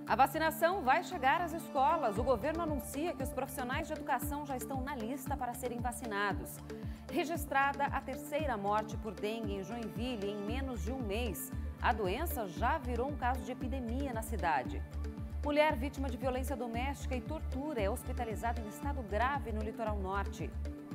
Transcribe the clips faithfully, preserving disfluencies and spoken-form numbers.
A vacinação vai chegar às escolas. O governo anuncia que os profissionais de educação já estão na lista para serem vacinados. Registrada a terceira morte por dengue em Joinville em menos de um mês. A doença já virou um caso de epidemia na cidade. Mulher vítima de violência doméstica e tortura é hospitalizada em estado grave no litoral norte.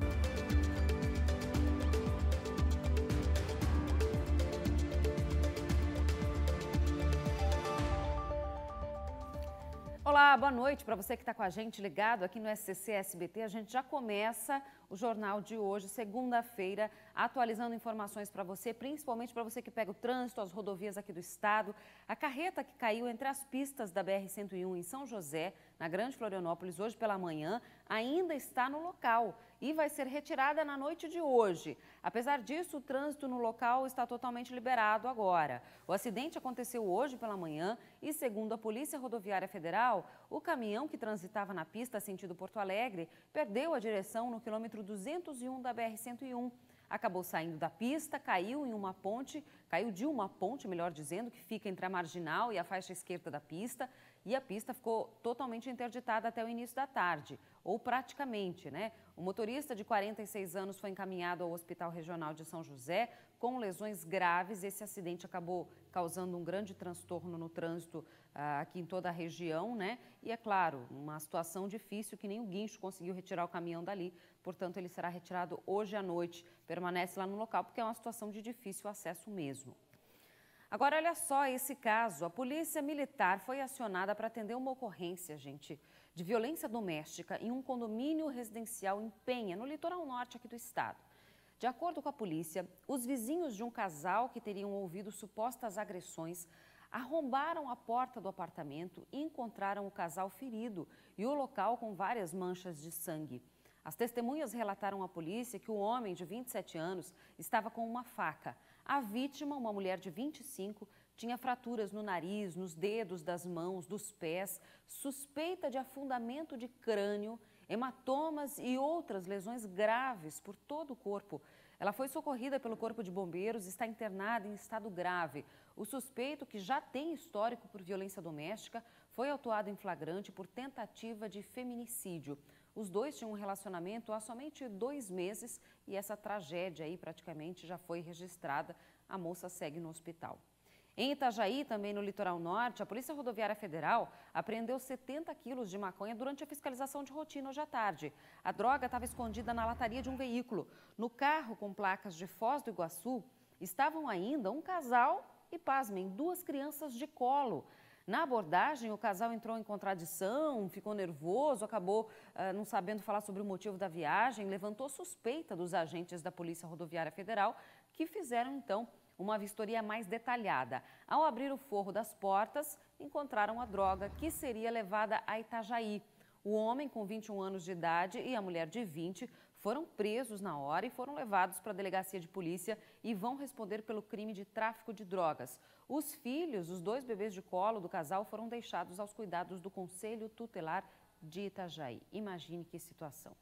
Olá, boa noite para você que está com a gente ligado aqui no S C C S B T. A gente já começa o jornal de hoje, segunda-feira, atualizando informações para você, principalmente para você que pega o trânsito, as rodovias aqui do estado. A carreta que caiu entre as pistas da B R cento e um em São José, na Grande Florianópolis, hoje pela manhã, ainda está no local e vai ser retirada na noite de hoje. Apesar disso, o trânsito no local está totalmente liberado agora. O acidente aconteceu hoje pela manhã e, segundo a Polícia Rodoviária Federal, o caminhão que transitava na pista sentido Porto Alegre perdeu a direção no quilômetro duzentos e um da B R cento e um. Acabou saindo da pista, caiu em uma ponte, caiu de uma ponte, melhor dizendo, que fica entre a marginal e a faixa esquerda da pista, e a pista ficou totalmente interditada até o início da tarde, ou praticamente, né? O motorista de quarenta e seis anos foi encaminhado ao Hospital Regional de São José com lesões graves. Esse acidente acabou causando um grande transtorno no trânsito ah, aqui em toda a região, né? E é claro, uma situação difícil que nem o guincho conseguiu retirar o caminhão dali. Portanto, ele será retirado hoje à noite, permanece lá no local, porque é uma situação de difícil acesso mesmo. Agora, olha só esse caso. A Polícia Militar foi acionada para atender uma ocorrência, gente, de violência doméstica em um condomínio residencial em Penha, no litoral norte aqui do estado. De acordo com a polícia, os vizinhos de um casal que teriam ouvido supostas agressões arrombaram a porta do apartamento e encontraram o casal ferido e o local com várias manchas de sangue. As testemunhas relataram à polícia que o homem de vinte e sete anos estava com uma faca. A vítima, uma mulher de vinte e cinco, tinha fraturas no nariz, nos dedos das mãos, dos pés, suspeita de afundamento de crânio, hematomas e outras lesões graves por todo o corpo. Ela foi socorrida pelo Corpo de Bombeiros e está internada em estado grave. O suspeito, que já tem histórico por violência doméstica, foi autuado em flagrante por tentativa de feminicídio. Os dois tinham um relacionamento há somente dois meses e essa tragédia aí praticamente já foi registrada. A moça segue no hospital. Em Itajaí, também no litoral norte, a Polícia Rodoviária Federal apreendeu setenta quilos de maconha durante a fiscalização de rotina hoje à tarde. A droga estava escondida na lataria de um veículo. No carro com placas de Foz do Iguaçu estavam ainda um casal e, pasmem, duas crianças de colo. Na abordagem, o casal entrou em contradição, ficou nervoso, acabou uh, não sabendo falar sobre o motivo da viagem, levantou suspeita dos agentes da Polícia Rodoviária Federal, que fizeram, então, uma vistoria mais detalhada. Ao abrir o forro das portas, encontraram a droga que seria levada a Itajaí. O homem, com vinte e um anos de idade, e a mulher de vinte, foram presos na hora e foram levados para a delegacia de polícia e vão responder pelo crime de tráfico de drogas. Os filhos, os dois bebês de colo do casal, foram deixados aos cuidados do Conselho Tutelar de Itajaí. Imagine que situação.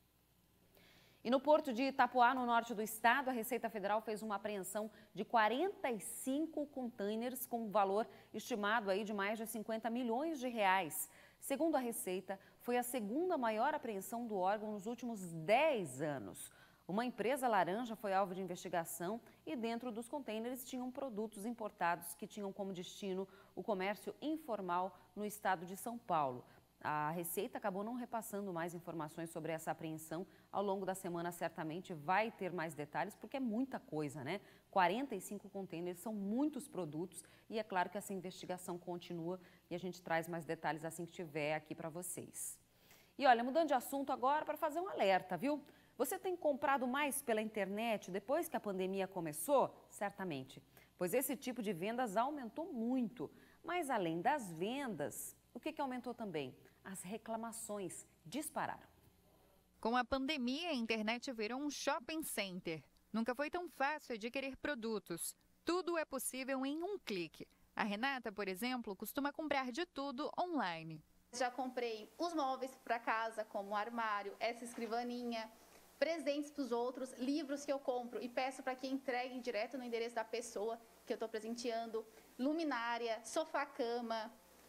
E no porto de Itapoá, no norte do estado, a Receita Federal fez uma apreensão de quarenta e cinco containers com valor estimado aí de mais de cinquenta milhões de reais. Segundo a Receita, foi a segunda maior apreensão do órgão nos últimos dez anos. Uma empresa laranja foi alvo de investigação e dentro dos contêineres tinham produtos importados que tinham como destino o comércio informal no estado de São Paulo. A Receita acabou não repassando mais informações sobre essa apreensão. Ao longo da semana, certamente, vai ter mais detalhes, porque é muita coisa, né? quarenta e cinco contêineres, são muitos produtos e é claro que essa investigação continua e a gente traz mais detalhes assim que tiver aqui para vocês. E olha, mudando de assunto agora para fazer um alerta, viu? Você tem comprado mais pela internet depois que a pandemia começou? Certamente, pois esse tipo de vendas aumentou muito. Mas além das vendas, o que que aumentou também? As reclamações dispararam. Com a pandemia, a internet virou um shopping center. Nunca foi tão fácil adquirir produtos. Tudo é possível em um clique. A Renata, por exemplo, costuma comprar de tudo online. Já comprei os móveis para casa, como o armário, essa escrivaninha, presentes para os outros, livros que eu compro e peço para que entreguem direto no endereço da pessoa que eu estou presenteando, luminária, sofá-cama,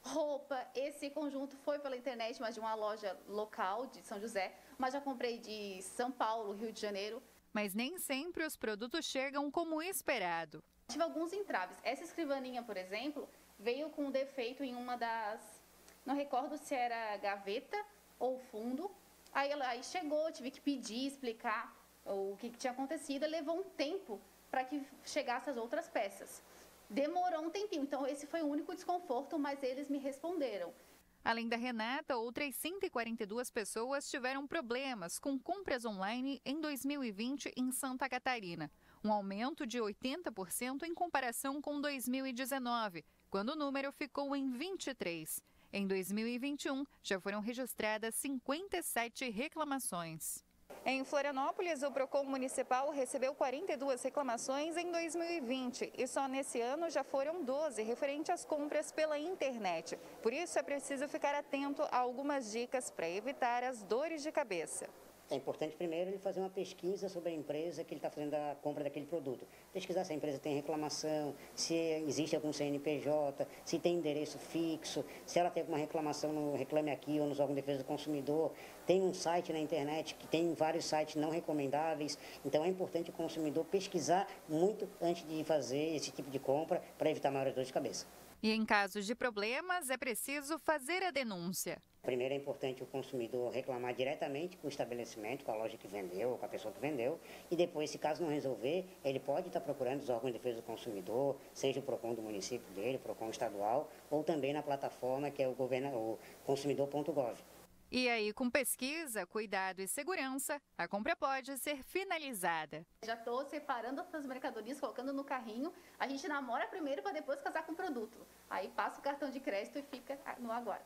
Roupa, esse conjunto foi pela internet, mas de uma loja local de São José, mas já comprei de São Paulo, Rio de Janeiro. Mas nem sempre os produtos chegam como esperado. Tive alguns entraves. Essa escrivaninha, por exemplo, veio com um defeito em uma das... Não recordo se era gaveta ou fundo. Aí ela aí chegou, tive que pedir, explicar o que, que tinha acontecido. Levou um tempo para que chegassem as outras peças. Demorou um tempinho, então esse foi o único desconforto, mas eles me responderam. Além da Renata, outras cento e quarenta e duas pessoas tiveram problemas com compras online em dois mil e vinte em Santa Catarina. Um aumento de oitenta por cento em comparação com dois mil e dezenove, quando o número ficou em vinte e três por cento. Em dois mil e vinte e um, já foram registradas cinquenta e sete reclamações. Em Florianópolis, o Procon Municipal recebeu quarenta e duas reclamações em dois mil e vinte e só nesse ano já foram doze referente às compras pela internet. Por isso é preciso ficar atento a algumas dicas para evitar as dores de cabeça. É importante primeiro ele fazer uma pesquisa sobre a empresa que ele está fazendo a compra daquele produto. Pesquisar se a empresa tem reclamação, se existe algum C N P J, se tem endereço fixo, se ela tem alguma reclamação no Reclame Aqui ou nos órgãos de defesa do consumidor. Tem um site na internet que tem vários sites não recomendáveis. Então é importante o consumidor pesquisar muito antes de fazer esse tipo de compra para evitar maiores dores de cabeça. E em casos de problemas, é preciso fazer a denúncia. Primeiro é importante o consumidor reclamar diretamente com o estabelecimento, com a loja que vendeu, com a pessoa que vendeu. E depois, se caso não resolver, ele pode estar procurando os órgãos de defesa do consumidor, seja o Procon do município dele, o Procon estadual, ou também na plataforma que é o, governo, o consumidor ponto gov. E aí, com pesquisa, cuidado e segurança, a compra pode ser finalizada. Já estou separando as mercadorias, colocando no carrinho. A gente namora primeiro para depois casar com o produto. Aí passa o cartão de crédito e fica no aguardo.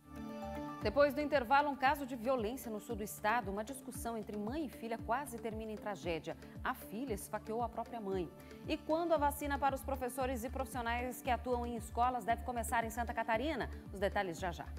Depois do intervalo, um caso de violência no sul do estado. Uma discussão entre mãe e filha quase termina em tragédia. A filha esfaqueou a própria mãe. E quando a vacina para os professores e profissionais que atuam em escolas deve começar em Santa Catarina? Os detalhes já já.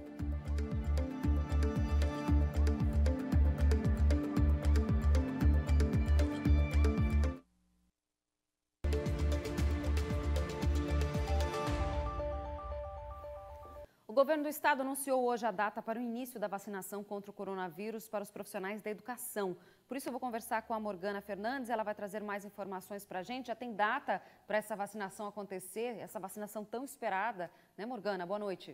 O governo do estado anunciou hoje a data para o início da vacinação contra o coronavírus para os profissionais da educação. Por isso eu vou conversar com a Morgana Fernandes, ela vai trazer mais informações para a gente. Já tem data para essa vacinação acontecer, essa vacinação tão esperada, né, Morgana? Boa noite.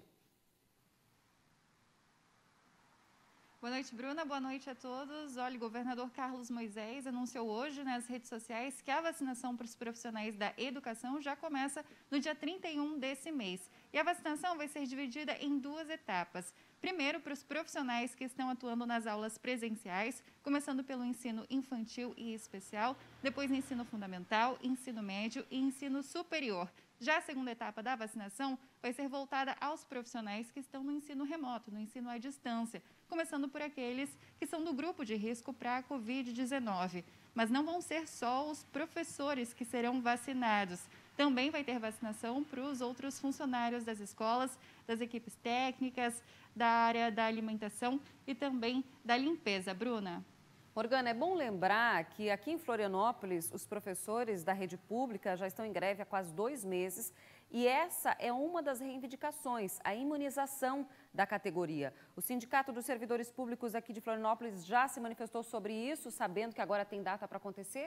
Boa noite, Bruna. Boa noite a todos. Olha, o governador Carlos Moisés anunciou hoje nas redes sociais que a vacinação para os profissionais da educação já começa no dia trinta e um desse mês. E a vacinação vai ser dividida em duas etapas. Primeiro, para os profissionais que estão atuando nas aulas presenciais, começando pelo ensino infantil e especial, depois ensino fundamental, ensino médio e ensino superior. Já a segunda etapa da vacinação vai ser voltada aos profissionais que estão no ensino remoto, no ensino à distância, começando por aqueles que são do grupo de risco para a covid dezenove. Mas não vão ser só os professores que serão vacinados. Também vai ter vacinação para os outros funcionários das escolas, das equipes técnicas, da área da alimentação e também da limpeza. Bruna? Morgana, é bom lembrar que aqui em Florianópolis, os professores da rede pública já estão em greve há quase dois meses e essa é uma das reivindicações, a imunização da categoria. O Sindicato dos Servidores Públicos aqui de Florianópolis já se manifestou sobre isso, sabendo que agora tem data para acontecer?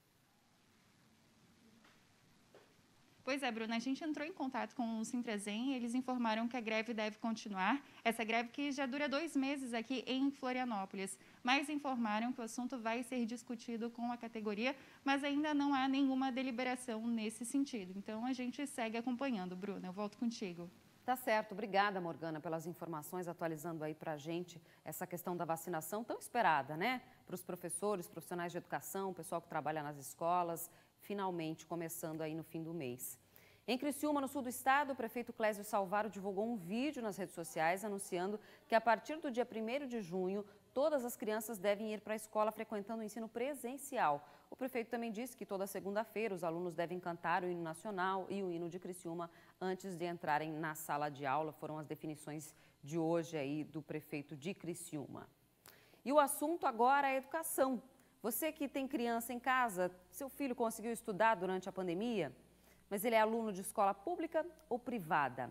Pois é, Bruna, a gente entrou em contato com o Sintrazen e eles informaram que a greve deve continuar. Essa greve que já dura dois meses aqui em Florianópolis. Mas informaram que o assunto vai ser discutido com a categoria, mas ainda não há nenhuma deliberação nesse sentido. Então, a gente segue acompanhando. Bruna, eu volto contigo. Tá certo. Obrigada, Morgana, pelas informações, atualizando aí para a gente essa questão da vacinação tão esperada, né? Para os professores, profissionais de educação, o pessoal que trabalha nas escolas, finalmente começando aí no fim do mês. Em Criciúma, no sul do estado, o prefeito Clésio Salvaro divulgou um vídeo nas redes sociais anunciando que a partir do dia primeiro de junho, todas as crianças devem ir para a escola frequentando o ensino presencial. O prefeito também disse que toda segunda-feira os alunos devem cantar o hino nacional e o hino de Criciúma antes de entrarem na sala de aula. Foram as definições de hoje aí do prefeito de Criciúma. E o assunto agora é educação. Você que tem criança em casa, seu filho conseguiu estudar durante a pandemia, mas ele é aluno de escola pública ou privada?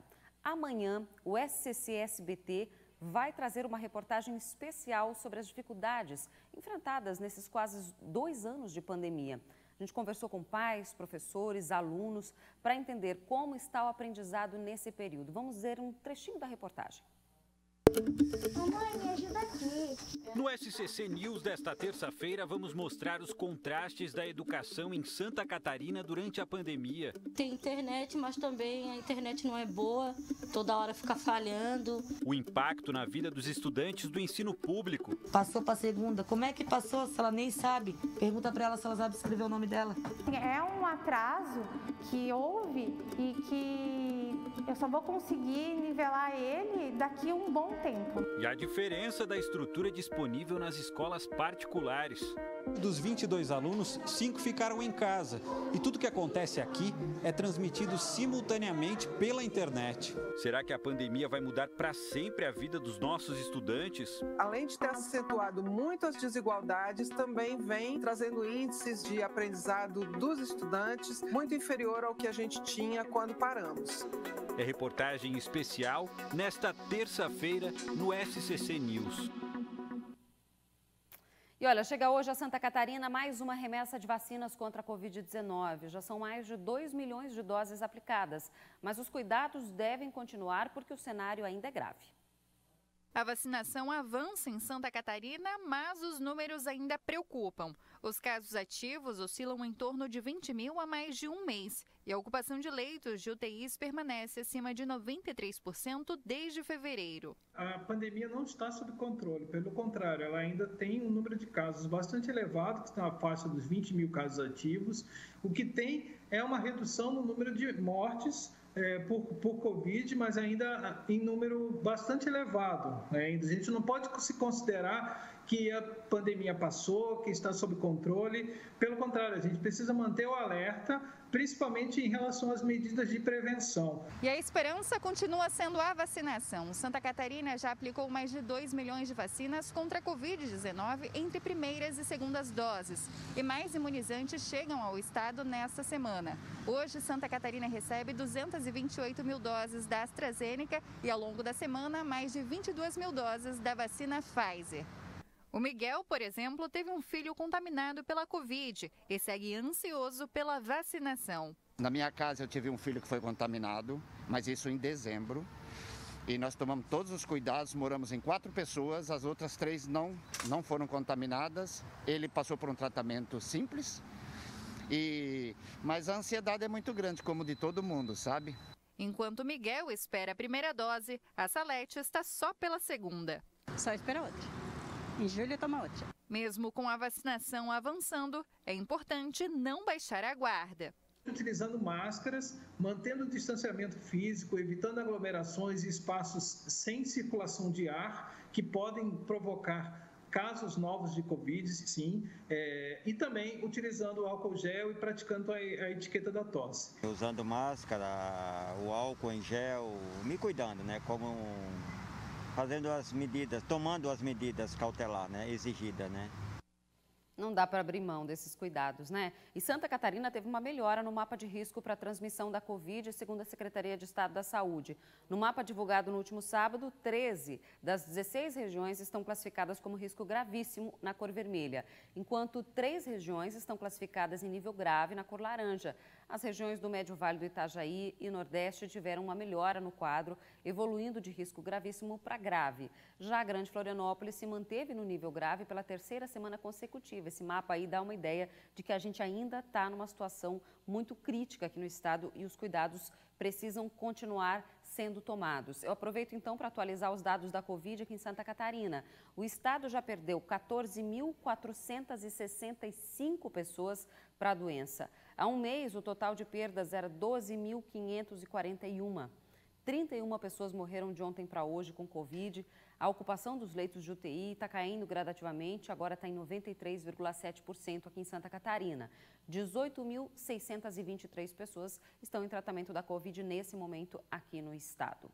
Amanhã, o S C C S B T vai trazer uma reportagem especial sobre as dificuldades enfrentadas nesses quase dois anos de pandemia. A gente conversou com pais, professores, alunos, para entender como está o aprendizado nesse período. Vamos ver um trechinho da reportagem. Mamãe, me ajuda aqui. No S C C News desta terça-feira, vamos mostrar os contrastes da educação em Santa Catarina durante a pandemia. Tem internet, mas também a internet não é boa, toda hora fica falhando. O impacto na vida dos estudantes do ensino público. Passou para a segunda. Como é que passou se ela nem sabe? Pergunta para ela se ela sabe escrever o nome dela. É um atraso que houve e que eu só vou conseguir nivelar ele daqui a um bom tempo. E a diferença da estrutura disponível nas escolas particulares. Dos vinte e dois alunos, cinco ficaram em casa. E tudo que acontece aqui é transmitido simultaneamente pela internet. Será que a pandemia vai mudar para sempre a vida dos nossos estudantes? Além de ter acentuado muitas desigualdades, também vem trazendo índices de aprendizado dos estudantes muito inferior ao que a gente tinha quando paramos. É reportagem especial nesta terça-feira no S C C News. E olha, chega hoje a Santa Catarina mais uma remessa de vacinas contra a covid dezenove. Já são mais de dois milhões de doses aplicadas, mas os cuidados devem continuar porque o cenário ainda é grave. A vacinação avança em Santa Catarina, mas os números ainda preocupam. Os casos ativos oscilam em torno de vinte mil há mais de um mês. E a ocupação de leitos de U T Is permanece acima de noventa e três por cento desde fevereiro. A pandemia não está sob controle, pelo contrário, ela ainda tem um número de casos bastante elevado, que está na faixa dos vinte mil casos ativos. O que tem é uma redução no número de mortes É, por, por Covid, mas ainda em número bastante elevado. Né? A gente não pode se considerar que a pandemia passou, que está sob controle. Pelo contrário, a gente precisa manter o alerta, principalmente em relação às medidas de prevenção. E a esperança continua sendo a vacinação. Santa Catarina já aplicou mais de dois milhões de vacinas contra a covid dezenove entre primeiras e segundas doses. E mais imunizantes chegam ao estado nesta semana. Hoje, Santa Catarina recebe duzentas e vinte e oito mil doses da AstraZeneca e, ao longo da semana, mais de vinte e duas mil doses da vacina Pfizer. O Miguel, por exemplo, teve um filho contaminado pela Covid e segue ansioso pela vacinação. Na minha casa eu tive um filho que foi contaminado, mas isso em dezembro. E nós tomamos todos os cuidados, moramos em quatro pessoas, as outras três não, não foram contaminadas. Ele passou por um tratamento simples, e... mas a ansiedade é muito grande, como de todo mundo, sabe? Enquanto Miguel espera a primeira dose, a Salete está só pela segunda. Só espera outra. Em julho toma outra. Mesmo com a vacinação avançando, é importante não baixar a guarda. Utilizando máscaras, mantendo o distanciamento físico, evitando aglomerações e espaços sem circulação de ar, que podem provocar casos novos de Covid, sim, é, e também utilizando o álcool gel e praticando a, a etiqueta da tosse. Usando máscara, o álcool em gel, me cuidando, né, como... Um... fazendo as medidas, tomando as medidas cautelares, né, exigidas, né. Não dá para abrir mão desses cuidados, né? E Santa Catarina teve uma melhora no mapa de risco para a transmissão da Covid, segundo a Secretaria de Estado da Saúde. No mapa divulgado no último sábado, treze das dezesseis regiões estão classificadas como risco gravíssimo na cor vermelha, enquanto três regiões estão classificadas em nível grave na cor laranja. As regiões do Médio Vale do Itajaí e Nordeste tiveram uma melhora no quadro, evoluindo de risco gravíssimo para grave. Já a Grande Florianópolis se manteve no nível grave pela terceira semana consecutiva. Esse mapa aí dá uma ideia de que a gente ainda está numa situação muito crítica aqui no estado e os cuidados precisam continuar sendo tomados. Eu aproveito então para atualizar os dados da Covid aqui em Santa Catarina. O estado já perdeu quatorze mil quatrocentas e sessenta e cinco pessoas para a doença. Há um mês, o total de perdas era doze mil quinhentas e quarenta e uma. trinta e uma pessoas morreram de ontem para hoje com Covid. A ocupação dos leitos de U T I está caindo gradativamente, agora está em noventa e três vírgula sete por cento aqui em Santa Catarina. dezoito mil seiscentas e vinte e três pessoas estão em tratamento da Covid nesse momento aqui no estado.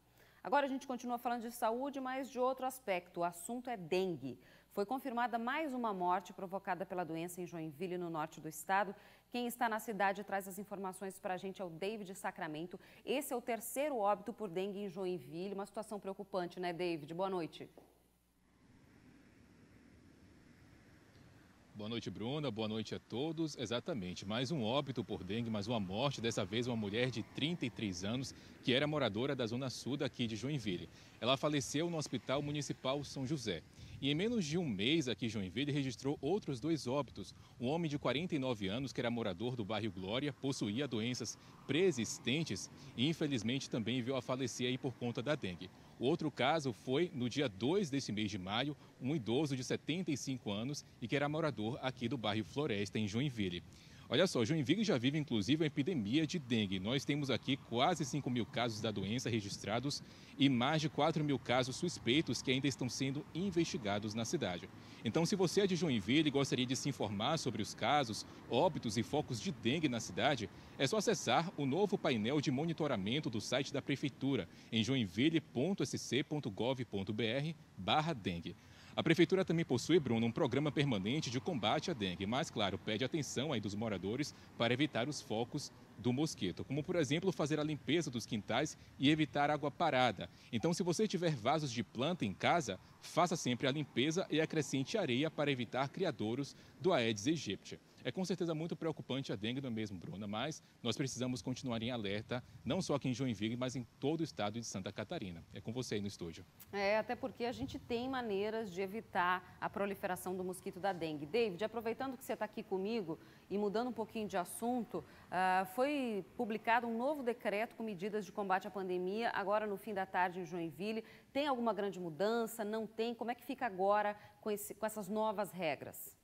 Agora a gente continua falando de saúde, mas de outro aspecto. O assunto é dengue. Foi confirmada mais uma morte provocada pela doença em Joinville, no norte do estado. Quem está na cidade e traz as informações para a gente é o David Sacramento. Esse é o terceiro óbito por dengue em Joinville. Uma situação preocupante, né, David? Boa noite. Boa noite, Bruna. Boa noite a todos. Exatamente, mais um óbito por dengue, mais uma morte, dessa vez uma mulher de trinta e três anos, que era moradora da zona sul daqui de Joinville. Ela faleceu no Hospital Municipal São José. E em menos de um mês aqui em Joinville registrou outros dois óbitos. Um homem de quarenta e nove anos, que era morador do bairro Glória, possuía doenças pré-existentes e infelizmente também veio a falecer aí por conta da dengue. O outro caso foi no dia dois desse mês de maio, um idoso de setenta e cinco anos e que era morador aqui do bairro Floresta, em Joinville. Olha só, Joinville já vive inclusive uma epidemia de dengue. Nós temos aqui quase cinco mil casos da doença registrados e mais de quatro mil casos suspeitos que ainda estão sendo investigados na cidade. Então, se você é de Joinville e gostaria de se informar sobre os casos, óbitos e focos de dengue na cidade, é só acessar o novo painel de monitoramento do site da Prefeitura em joinville ponto s c ponto gov ponto b r barra dengue. A Prefeitura também possui, Bruno, um programa permanente de combate à dengue, mas, claro, pede atenção aí dos moradores para evitar os focos do mosquito, como, por exemplo, fazer a limpeza dos quintais e evitar água parada. Então, se você tiver vasos de planta em casa, faça sempre a limpeza e acrescente areia para evitar criadouros do Aedes aegypti. É com certeza muito preocupante a dengue, não é mesmo, Bruna? Mas nós precisamos continuar em alerta, não só aqui em Joinville, mas em todo o estado de Santa Catarina. É com você aí no estúdio. É, até porque a gente tem maneiras de evitar a proliferação do mosquito da dengue. David, aproveitando que você está aqui comigo e mudando um pouquinho de assunto, uh, foi publicado um novo decreto com medidas de combate à pandemia, agora no fim da tarde em Joinville. Tem alguma grande mudança? Não tem? Como é que fica agora com, esse, com essas novas regras?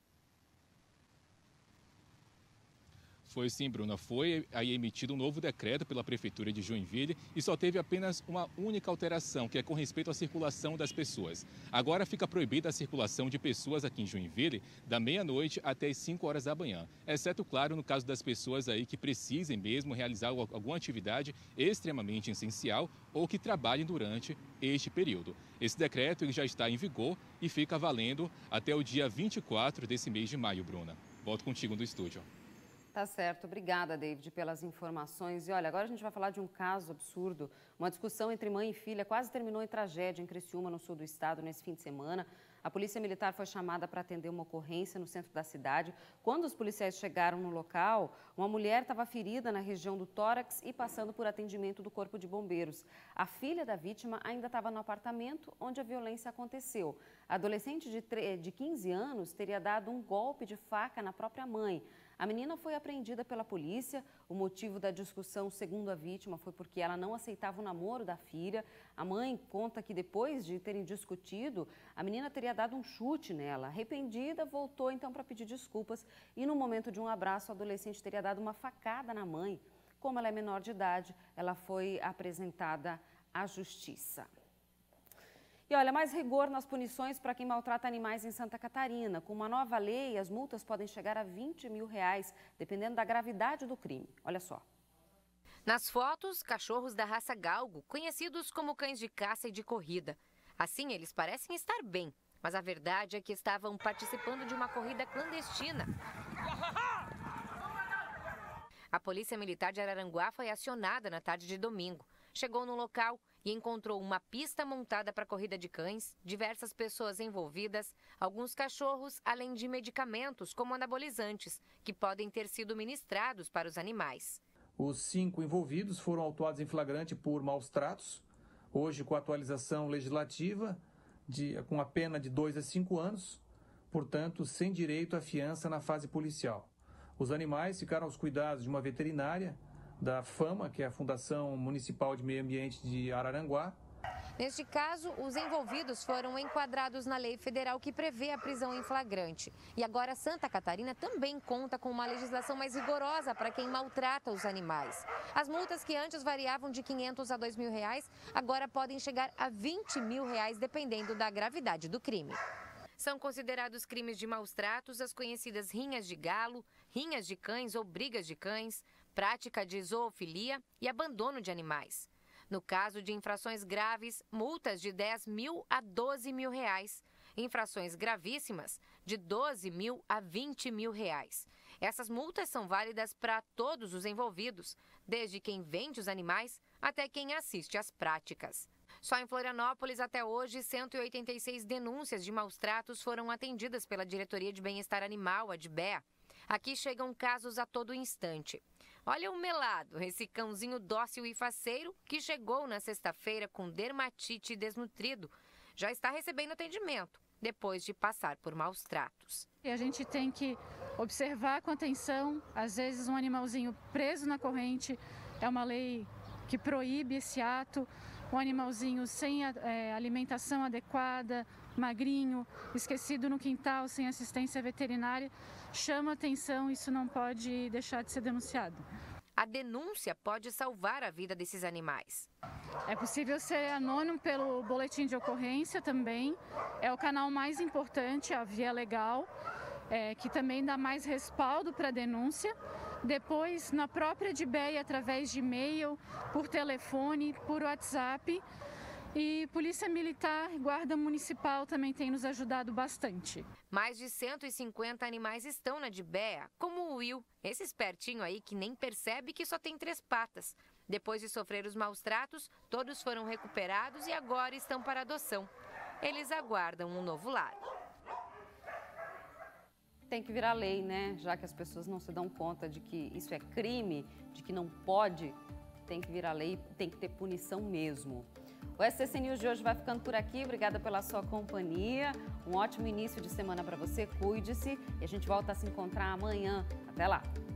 Foi sim, Bruna. Foi aí emitido um novo decreto pela Prefeitura de Joinville e só teve apenas uma única alteração, que é com respeito à circulação das pessoas. Agora fica proibida a circulação de pessoas aqui em Joinville da meia-noite até as cinco horas da manhã, exceto, claro, no caso das pessoas aí que precisem mesmo realizar alguma atividade extremamente essencial ou que trabalhem durante este período. Esse decreto ele já está em vigor e fica valendo até o dia vinte e quatro desse mês de maio, Bruna. Volto contigo no estúdio. Tá certo. Obrigada, David, pelas informações. E olha, agora a gente vai falar de um caso absurdo. Uma discussão entre mãe e filha quase terminou em tragédia em Criciúma, no sul do estado, nesse fim de semana. A polícia militar foi chamada para atender uma ocorrência no centro da cidade. Quando os policiais chegaram no local, uma mulher estava ferida na região do tórax e passando por atendimento do Corpo de Bombeiros. A filha da vítima ainda estava no apartamento onde a violência aconteceu. A adolescente de, de quinze anos teria dado um golpe de faca na própria mãe. A menina foi apreendida pela polícia. O motivo da discussão, segundo a vítima, foi porque ela não aceitava o namoro da filha. A mãe conta que depois de terem discutido, a menina teria dado um chute nela. Arrependida, voltou então para pedir desculpas e no momento de um abraço, a adolescente teria dado uma facada na mãe. Como ela é menor de idade, ela foi apresentada à justiça. E olha, mais rigor nas punições para quem maltrata animais em Santa Catarina. Com uma nova lei, as multas podem chegar a vinte mil reais, dependendo da gravidade do crime. Olha só. Nas fotos, cachorros da raça galgo, conhecidos como cães de caça e de corrida. Assim, eles parecem estar bem, mas a verdade é que estavam participando de uma corrida clandestina. A Polícia Militar de Araranguá foi acionada na tarde de domingo. Chegou no local e encontrou uma pista montada para corrida de cães, diversas pessoas envolvidas, alguns cachorros, além de medicamentos como anabolizantes, que podem ter sido ministrados para os animais. Os cinco envolvidos foram autuados em flagrante por maus tratos, hoje com a atualização legislativa, de, com a pena de dois a cinco anos, portanto, sem direito à fiança na fase policial. Os animais ficaram aos cuidados de uma veterinária, da FAMA, que é a Fundação Municipal de Meio Ambiente de Araranguá. Neste caso, os envolvidos foram enquadrados na lei federal que prevê a prisão em flagrante. E agora Santa Catarina também conta com uma legislação mais rigorosa para quem maltrata os animais. As multas que antes variavam de quinhentos a dois mil reais, agora podem chegar a vinte mil reais, dependendo da gravidade do crime. São considerados crimes de maus tratos as conhecidas rinhas de galo, rinhas de cães ou brigas de cães, prática de zoofilia e abandono de animais. No caso de infrações graves, multas de dez mil a doze mil reais. Infrações gravíssimas, de doze mil a vinte mil reais. Essas multas são válidas para todos os envolvidos, desde quem vende os animais até quem assiste às práticas. Só em Florianópolis, até hoje, cento e oitenta e seis denúncias de maus-tratos foram atendidas pela Diretoria de Bem-Estar Animal, a DIBEA. Aqui chegam casos a todo instante. Olha o Melado, esse cãozinho dócil e faceiro que chegou na sexta-feira com dermatite e desnutrido. Já está recebendo atendimento, depois de passar por maus tratos. E a gente tem que observar com atenção, às vezes um animalzinho preso na corrente, é uma lei que proíbe esse ato, um animalzinho sem é, alimentação adequada, magrinho, esquecido no quintal, sem assistência veterinária, chama atenção, isso não pode deixar de ser denunciado. A denúncia pode salvar a vida desses animais. É possível ser anônimo pelo boletim de ocorrência também. É o canal mais importante, a via legal, é, que também dá mais respaldo para a denúncia. Depois, na própria DIBEA, através de e-mail, por telefone, por WhatsApp. E Polícia Militar e Guarda Municipal também tem nos ajudado bastante. Mais de cento e cinquenta animais estão na DIBEA, como o Will, esse espertinho aí que nem percebe que só tem três patas. Depois de sofrer os maus tratos, todos foram recuperados e agora estão para adoção. Eles aguardam um novo lar. Tem que virar lei, né? Já que as pessoas não se dão conta de que isso é crime, de que não pode, tem que virar lei, tem que ter punição mesmo. O S C C News de hoje vai ficando por aqui. Obrigada pela sua companhia. Um ótimo início de semana para você. Cuide-se e a gente volta a se encontrar amanhã. Até lá!